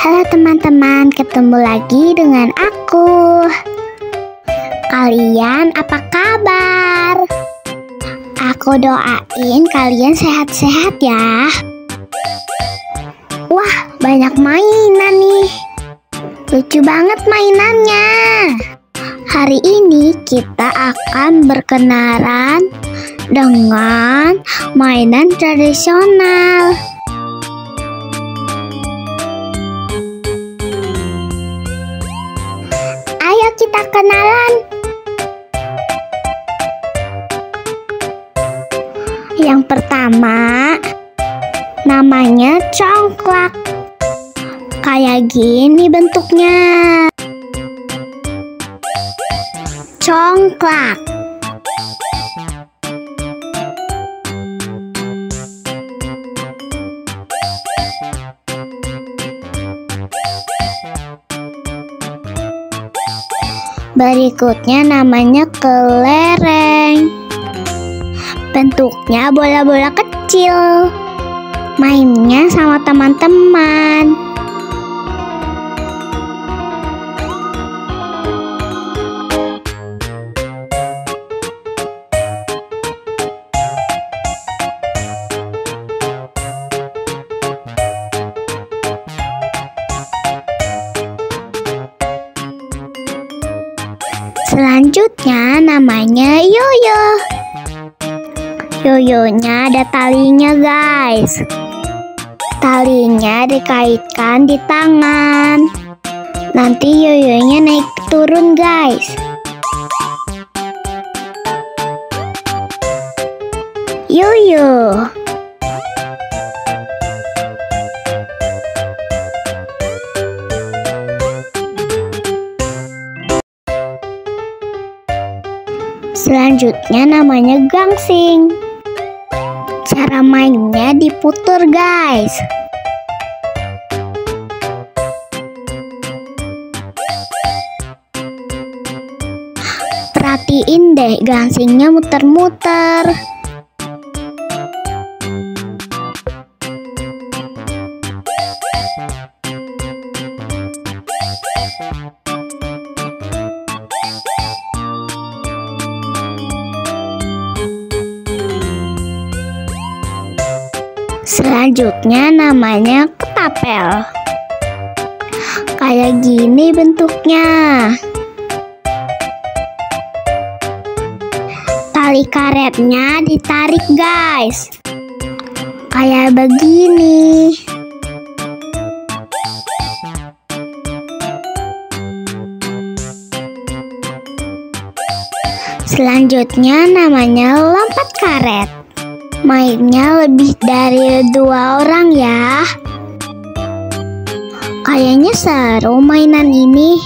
Halo teman-teman, ketemu lagi dengan aku. Kalian apa kabar? Aku doain kalian sehat-sehat ya. Wah, banyak mainan nih. Lucu banget mainannya. Hari ini kita akan berkenalan dengan mainan tradisional. Ayo kita kenalan. Yang pertama, namanya congklak. Kayak gini bentuknya. Congklak. Berikutnya namanya kelereng. Bentuknya bola-bola kecil. Mainnya sama teman-teman. Selanjutnya namanya yoyo. Yoyonya ada talinya guys. Talinya dikaitkan di tangan. Nanti yoyonya naik turun guys. Yoyo. Selanjutnya namanya gangsing. Cara mainnya diputar guys. Perhatiin deh gangsingnya muter-muter. Selanjutnya namanya ketapel. Kayak gini bentuknya. Tali karetnya ditarik guys. Kayak begini. Selanjutnya namanya lompat karet. Mainnya lebih dari 2 orang ya. Kayaknya seru mainan ini.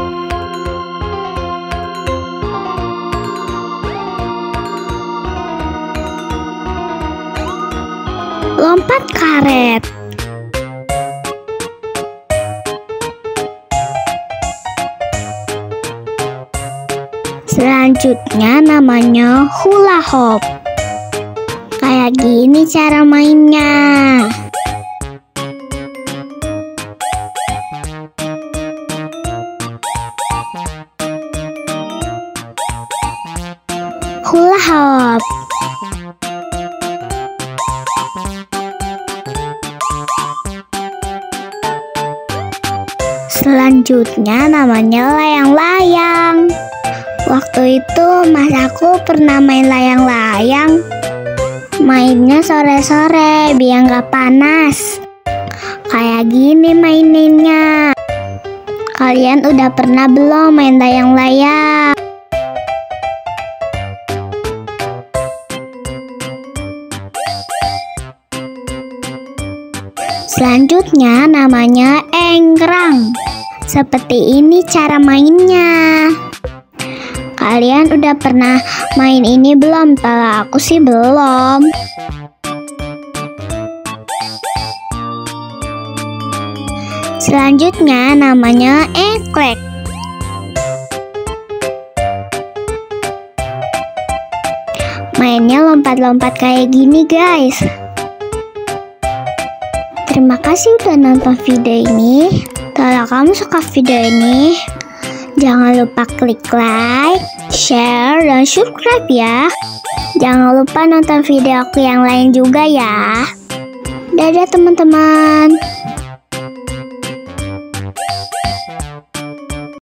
Lompat karet. Selanjutnya namanya hula hoop. Kayak gini cara mainnya. Hula hoop. Selanjutnya namanya layang-layang. Waktu itu mas aku pernah main layang-layang. Mainnya sore-sore biar nggak panas. Kayak gini maininnya. Kalian udah pernah belum main layang-layang? Selanjutnya namanya enggrang. Seperti ini cara mainnya. Kalian udah pernah main ini belum? Kalau aku sih belum. Selanjutnya namanya engklek. Mainnya lompat-lompat kayak gini guys. Terima Terima kasih udah nonton video ini. Kalau kamu suka video ini, jangan lupa klik like, share, dan subscribe ya. Jangan lupa nonton video aku yang lain juga ya. Dadah teman-teman.